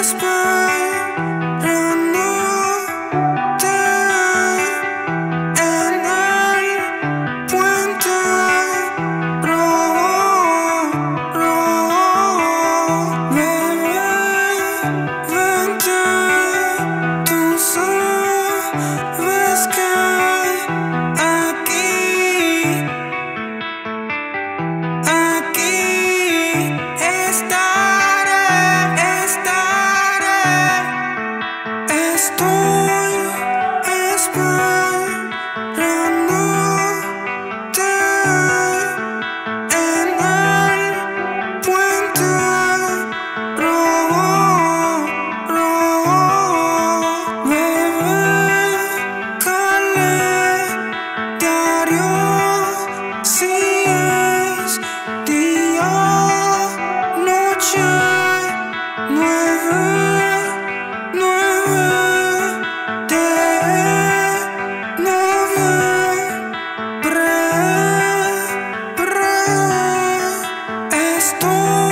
en el puente rojo, rojo. Bebe, vente, tú sabes que aquí estaré, estoy esperándote en el puente rojo, rojo. Bebe, calen-dario, si es día, noche, nueve, nueve de noviembre, estoy